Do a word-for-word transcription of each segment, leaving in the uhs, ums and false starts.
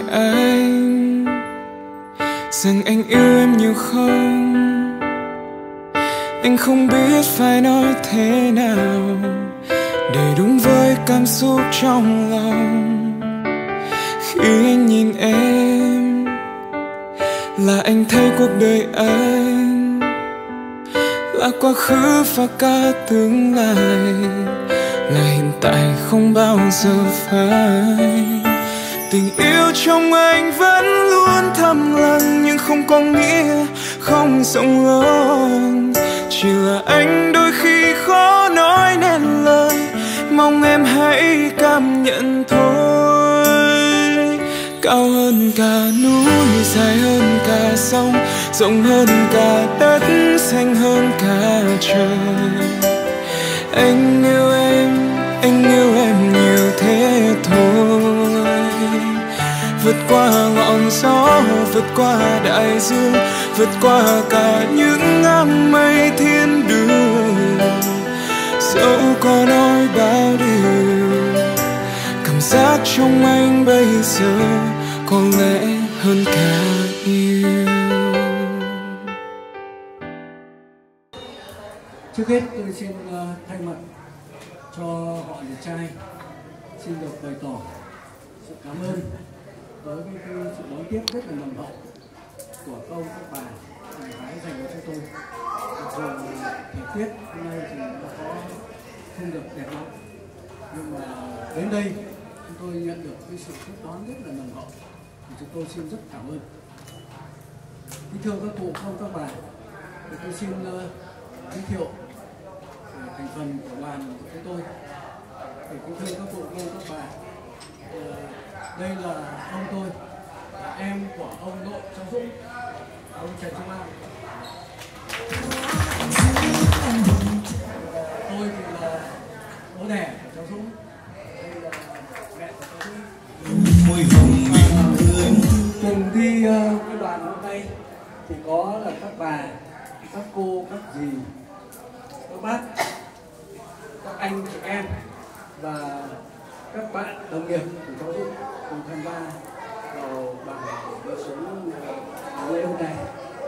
anh rằng anh yêu em nhiều không. Anh không biết phải nói thế nào để đúng với cảm xúc trong lòng. Khi anh nhìn em là anh thấy cuộc đời anh là quá khứ và cả tương lai, là hiện tại không bao giờ phai. Tình yêu trong anh vẫn luôn thầm lặng, nhưng không có nghĩa không rộng lớn. Chỉ là anh đôi khi khó nói nên lời, mong em hãy cảm nhận thôi. Cao hơn cả núi, dài hơn cả sông, rộng hơn cả đất, xanh hơn cả trời. Anh yêu em, anh yêu em nhiều thế thôi. Vượt qua ngọn gió, vượt qua đại dương, vượt qua cả những áng mây thiên đường. Dẫu có nói bao điều, cảm giác trong anh bây giờ có lẽ hơn cả yêu. Trước hết tôi xin uh, thay mặt cho họ nhà trai xin được bày tỏ sự cảm ơn đối với cái sự đón tiếp rất là nồng hậu của các ông các bà người gái dành cho tôi. Mặc dù thời tiết hôm nay thì nó có không được đẹp lắm, nhưng mà đến đây chúng tôi nhận được cái sự tiếp đón rất là nồng hậu thì chúng tôi xin rất cảm ơn. Kính thưa các cụ, các ông các bà, thì tôi xin uh, giới thiệu thành phần của đoàn của chúng tôi. Thì kính thưa các cụ, các ông các bà, uh, đây là ông tôi, là em của ông nội Cháu Dũng, ông Trần Trung An. Tôi thì là bố đẻ của cháu Dũng, đây là mẹ của cháu Dũng. Cùng đi uh, cái đoàn hôm nay thì có là các bà, các cô, các dì, các bác, các anh chị em và các bạn đồng nghiệp của cháu Dũng cùng tham gia vào bài đi xuống lễ hôm nay.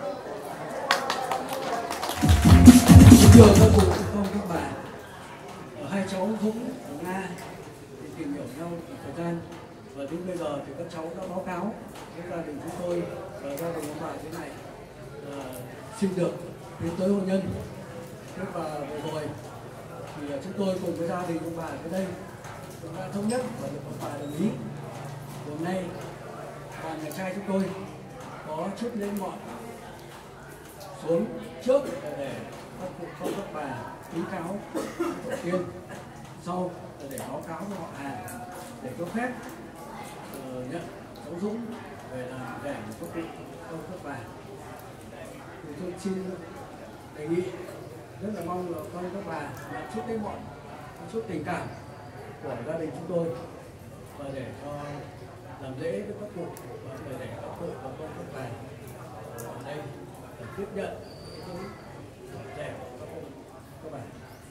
Thưa các cụ, các ông, các bà, hai cháu Dũng ở Nga thì tìm hiểu nhau một thời gian và đến bây giờ thì các cháu đã báo cáo với gia đình chúng tôi và gia đình ông bà thế này là xin được tiến tới hôn nhân. Thế và vừa rồi thì chúng tôi cùng với gia đình ông bà tới đây cũng đã thống nhất và được ông bà đồng ý. Hôm nay đoàn nhà trai chúng tôi có chút lên ngọn xuống trước để các cụ không các bà kính cáo tổ tiên, sau để báo cáo với họ hàng để cho phép uh, nhận cháu Dũng về làm đẻ của các cụ không các bà. Thì tôi xin đề nghị rất là mong là con các bà nhận chút lên ngọn chút tình cảm của gia đình chúng tôi và để cho làm lễ với các cụ và để các cụ và con các bà ở đây để tiếp nhận cái đẻ của các cụ các bà.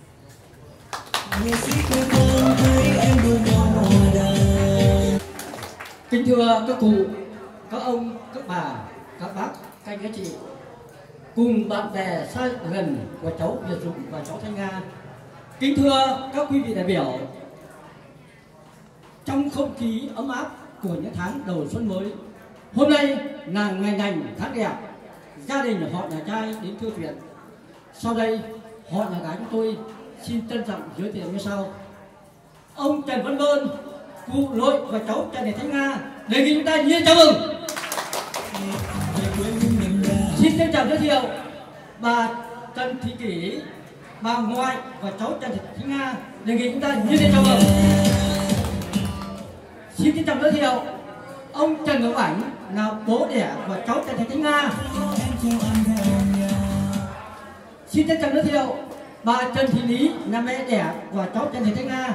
Kính thưa các cụ, các ông, các bà, các bác, các anh các chị, cùng bạn bè xa gần của cháu Việt Dũng và cháu Thanh Nga. Kính thưa các quý vị đại biểu, trong không khí ấm áp của những tháng đầu xuân mới, hôm nay là ngày lành tháng đẹp, gia đình họ nhà trai đến thưa chuyện. Sau đây, họ nhà gái chúng tôi xin trân trọng giới thiệu như sau. Ông Trần Văn Bơn, cụ nội và cháu Trần Thị Thanh Nga đề nghị chúng ta nhiệt chào mừng. Xin trân trọng giới thiệu bà Trần Thị Kỷ, bà ngoại và cháu Trần Thị Thanh Nga đề nghị chúng ta nhiệt liệt chào mừng. Xin trân trọng giới thiệu ông Trần Ngọc Ảnh là bố đẻ của cháu Trần Thị Thanh Nga. Xin trân trọng giới thiệu bà Trần Thị Lý là mẹ đẻ của cháu Trần Thị Thanh Nga.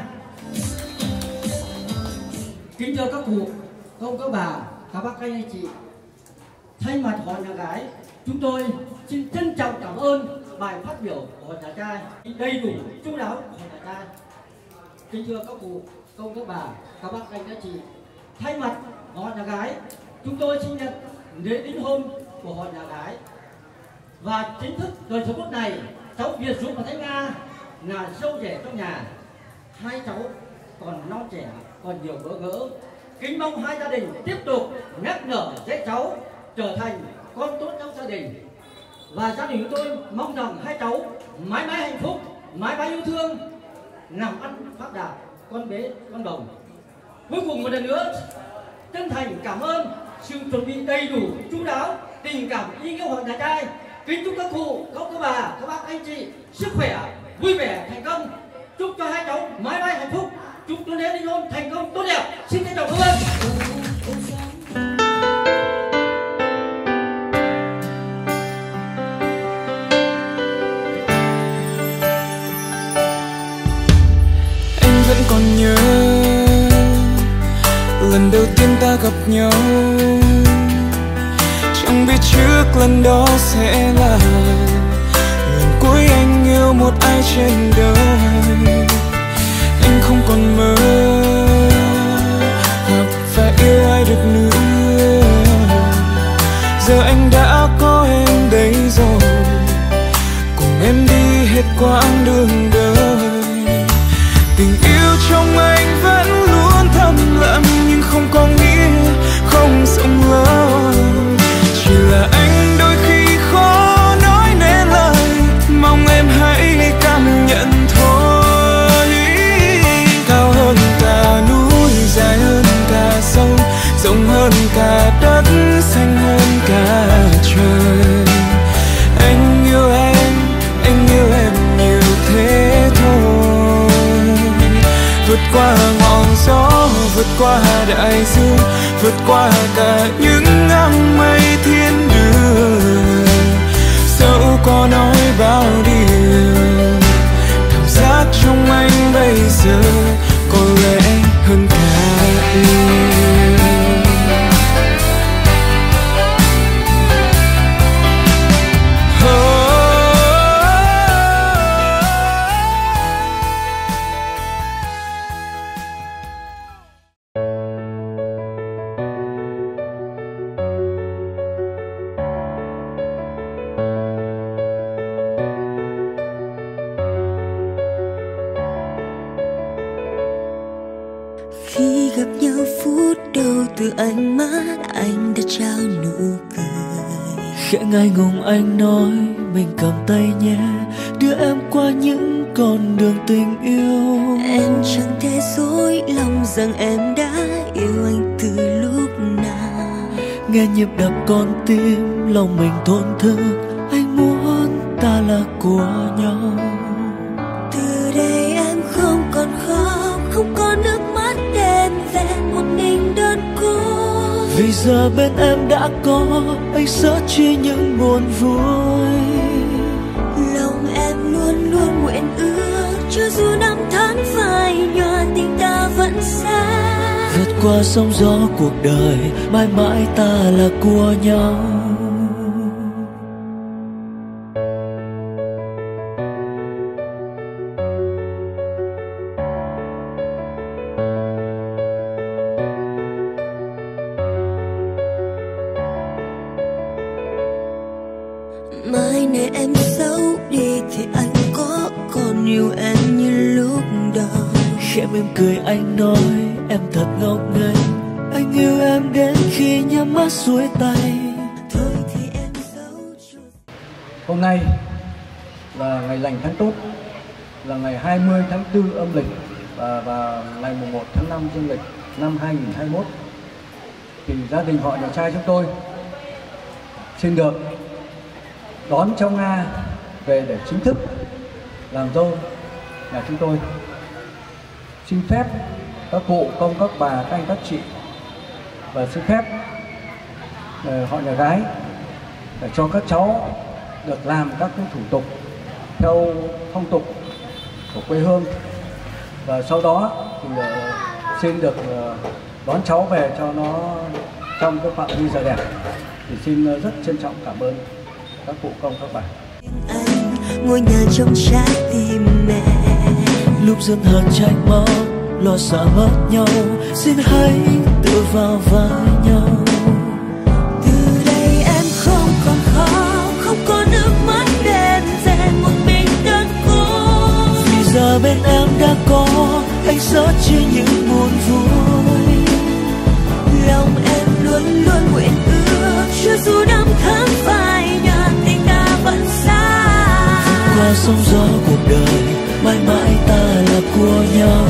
Kính thưa các cụ, các ông, các bà, các bác, các anh chị, thay mặt họ nhà gái, chúng tôi xin trân trọng cảm ơn bài phát biểu của họ nhà trai đầy đủ chu đáo của họ nhà trai. Kính thưa các cụ, các ông, các bà, các bác, các anh chị, thay mặt họ nhà gái, chúng tôi xin nhận lễ đính hôn của họ nhà gái. Và chính thức đời số phút này, cháu Việt Dũng và Thanh Nga là dâu rể trong nhà. Hai cháu còn non trẻ, còn nhiều bỡ ngỡ. Kính mong hai gia đình tiếp tục nhắc nhở dạy cháu trở thành con tốt trong gia đình. Và gia đình chúng tôi mong rằng hai cháu mãi mãi hạnh phúc, mãi mãi yêu thương, làm ăn phát đạt, con bế con bồng. Cuối cùng một lần nữa, chân thành cảm ơn sự chuẩn bị đầy đủ, chu đáo, tình cảm ý nghĩa hội nhà trai. Kính chúc các cụ, các cô bà, các bác anh chị sức khỏe, vui vẻ, thành công. Chúc cho hai cháu mãi mãi hạnh phúc. Chúc tuần lễ đính hôn thành công tốt đẹp. Xin trân trọng cảm ơn. Anh vẫn còn nhớ lần đầu tiên ta gặp nhau, chẳng biết trước lần đó sẽ là lần cuối anh yêu một ai trên đời. Anh không còn mơ hoặc phải yêu ai được nữa, giờ anh đã có em đây rồi, cùng em đi hết quãng đường đời. Tình yêu trong anh vẫn luôn thầm lặng, nhưng không có nghĩa không rộng lớn. Chỉ là anh đôi khi khó nói nên lời, mong em hãy cảm nhận thôi. Cao hơn cả núi, dài hơn cả sông, rộng hơn cả đất, xanh hơn cả trời. Anh yêu em, anh yêu em nhiều thế thôi. Vượt qua ngọn gió, vượt qua đại dương, vượt qua cả những áng mây thiên đường. Dẫu có nói bao điều, cảm giác trong anh bây giờ có lẽ hơn cả yêu. Khi gặp nhau phút đầu, từ ánh mắt anh đã trao nụ cười. Khẽ ngại ngùng anh nói mình cầm tay nhé, đưa em qua những con đường tình yêu. Em chẳng thể dối lòng rằng em đã yêu anh từ lúc nào. Nghe nhịp đập con tim lòng mình thổn thức, anh muốn ta là của nhau. Từ đây em không còn khóc, không có nước mắt đêm về một mình đơn cô. Vì giờ bên em đã có anh sợ chi những buồn vui. Lòng em luôn luôn nguyện ước, cho dù năm tháng phai nhòa tình ta vẫn xa. Vượt qua sóng gió cuộc đời, mãi mãi ta là của nhau. Mai này em xấu đi thì anh có còn yêu em như lúc đầu. Khẽ mỉm cười anh nói em thật ngốc nghếch, anh yêu em đến khi nhắm mắt xuôi tay. Thôi thì em giấu chút. Hôm nay là ngày lành tháng tốt, là ngày hai mươi tháng tư âm lịch và, và ngày mùng một tháng năm dương lịch năm hai nghìn không trăm hai mươi mốt. Thì gia đình họ nhà trai chúng tôi xin được đón cháu Nga về để chính thức làm dâu nhà chúng tôi. Xin phép các cụ, công, các bà, các anh, các chị và xin phép uh, họ nhà gái để cho các cháu được làm các cái thủ tục theo phong tục của quê hương, và sau đó thì uh, xin được uh, đón cháu về cho nó trong cái phạm vi gia đẹp. Thì xin uh, rất trân trọng cảm ơn các cụ, công, các bà. Anh ngôi nhà trong trái tim mẹ, Lúc dân hờn tranh máu, lo sợ mất nhau, xin hãy từ dựa vào vai nhau. Từ đây em không còn khóc, không có nước mắt đêm rèn một mình đơn cô. Vì giờ bên em đã có anh sớt chia những buồn vui. Lòng em luôn luôn nguyện ước, cho dù năm tháng phai nhạt tình ta vẫn xa. Qua sóng gió cuộc đời, mãi mãi ta là của nhau.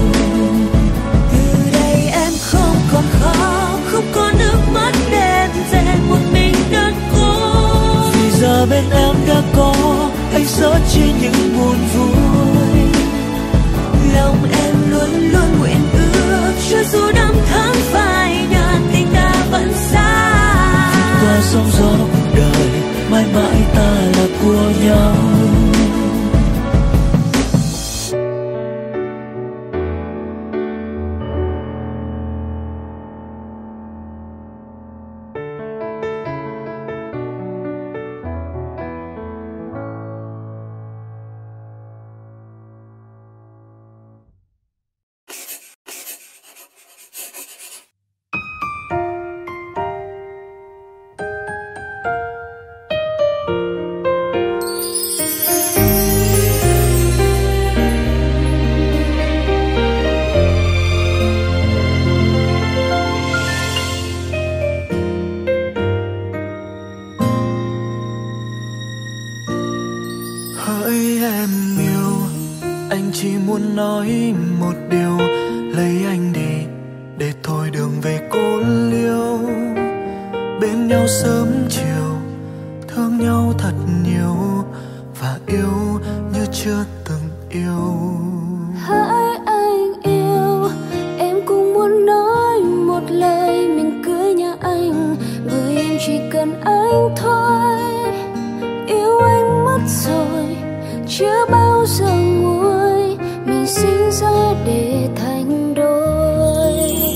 Từ đây em không còn khóc, không có nước mắt đêm rèn một mình đơn cô. Vì giờ bên em đã có anh sớt chia những buồn vui. Lòng em luôn luôn nguyện ước, cho dù năm tháng phai nhạt tình ta vẫn xa. Qua sóng gió cuộc đời, mãi mãi ta là của nhau. Hỡi em yêu, anh chỉ muốn nói một điều, lấy anh đi để thôi đường về cô liêu. Bên nhau sớm chiều, thương nhau thật nhiều và yêu như chưa từng yêu. Hỡi anh yêu, em cũng muốn nói một lời mình cưới nhà anh, bởi em chỉ cần anh thôi. Yêu anh mất rồi, chưa bao giờ nguôi, mình sinh ra để thành đôi.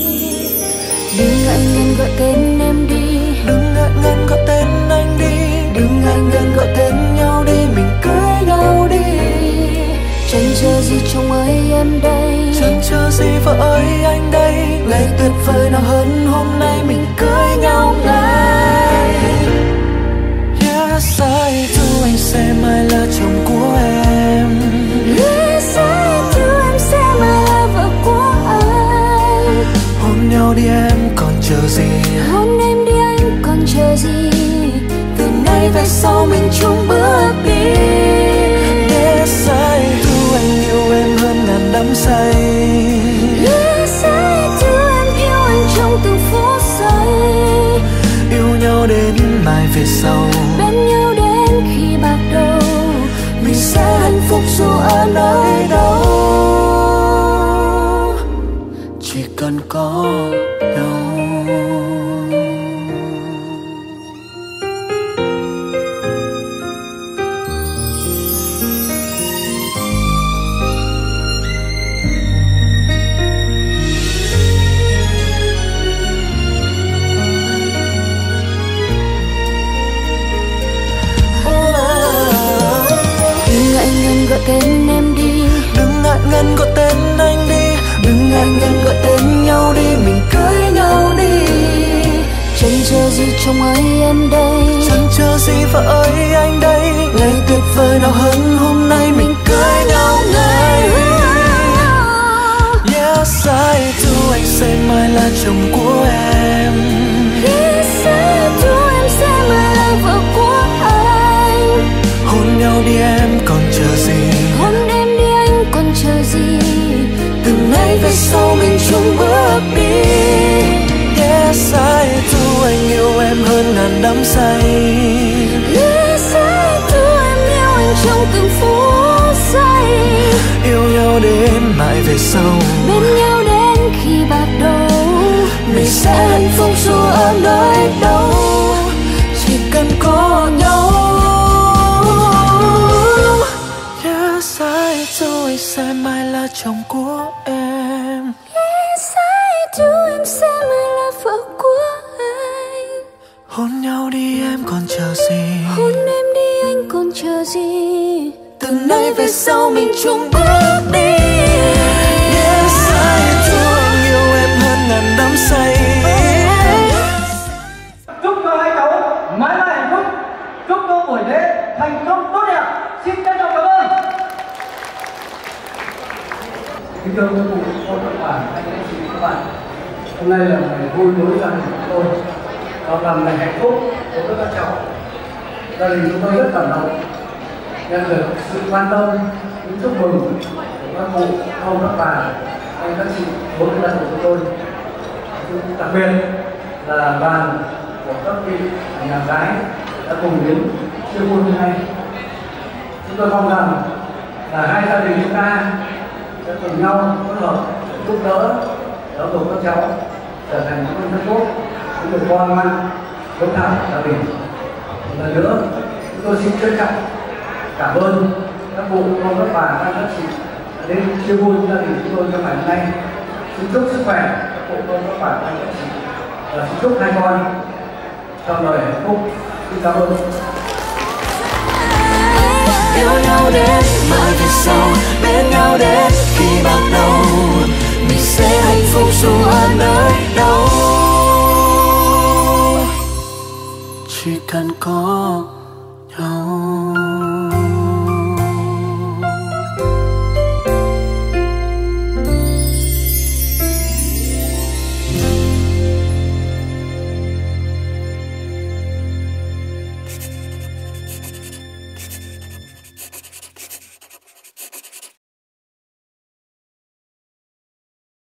Đừng ngại ngần gọi tên em đi, Đừng ngại ngần gọi tên anh đi, đừng ngại ngần gọi tên nhau đi, mình cưới nhau đi. Chẳng chờ gì chồng ơi em đây, chẳng chờ gì vợ ơi anh đây. ngày tuyệt vời nào hơn hôm nay mình cưới nhau ngay. Yes, I do, anh sẽ mãi là chồng của em. Yes, I do, em sẽ mãi là vợ của anh. Hôn nhau đi em còn chờ gì, Hôn em đi anh còn chờ gì, từ nay về sau mình chung bước đi. Yes, I do, anh yêu em hơn ngàn đắm say. Yes, I do, em yêu anh trong từng phút giây. Yêu nhau đến mai về sau, Bên nhau đến khi bạc đầu, mình sẽ hạnh phúc dù ở nơi đâu. Chỉ cần có nhau. gọi tên em đi, đừng ngại ngần gọi tên anh đi, đừng ngại ngần gọi tên nhau đi, mình cưới nhau đi. Chẳng chờ gì chồng ơi em đây, chẳng chờ gì vợ ơi anh đây, ngày tuyệt vời nào hơn hôm nay mình cưới nhau ngay. Yes I do, anh sẽ mãi là chồng của em. Yes I do, em sẽ mãi là vợ của anh. Hôn nhau đi em còn chờ gì, hôn em đi anh còn chờ gì, từ nay về sau mình chung bước đi. Yes I do, anh yêu em hơn ngàn đắm say. Yes I do, em yêu anh trong từng phút giây. Yêu nhau đến mãi về sau, bên nhau đến khi bạc đầu, mình sẽ hạnh phúc dù ở nơi đâu, chỉ cần có nhau. Yes I do, anh sẽ mãi là chồng của em. Yes I do, em sẽ mãi là vợ của anh. Hôn nhau đi em còn chờ gì, hôn em đi anh còn chờ gì, từ nay về sau mình chung bước đi. Yes I do, anh yêu em hơn ngàn đắm say. Kính thưa các cụ, cô, các bạn, anh các chị, các bạn, hôm nay là ngày vui đối gia đình của tôi, và làm ngày hạnh phúc của các cháu. Gia đình chúng tôi rất cảm động nhận được sự quan tâm, những chúc mừng của các cụ, ông, các bà, anh các chị, bố gia đình của tôi. Đặc biệt là đoàn của các vị nhà gái đã cùng đến chia vui hôm nay. Chúng tôi mong rằng là hai gia đình chúng ta sẽ cùng nhau phối hợp giúp đỡ giáo dục các cháu trở thành những con tốt, những người con ngoan, hiếu thảo gia đình. Một lần nữa, chúng tôi xin trân trọng cảm ơn các cụ, ông, các bà, các chị đã đến chia vui gia đình chúng tôi trong ngày hôm nay. Xin chúc sức khỏe các cụ, ông, các bà, các chị, và xin chúc hai con trong đời hạnh phúc. Xin cảm ơn. Yêu nhau đến mãi về sau, bên nhau đến khi bắt đầu, mình sẽ hạnh phúc dù ở nơi đâu. Chỉ cần có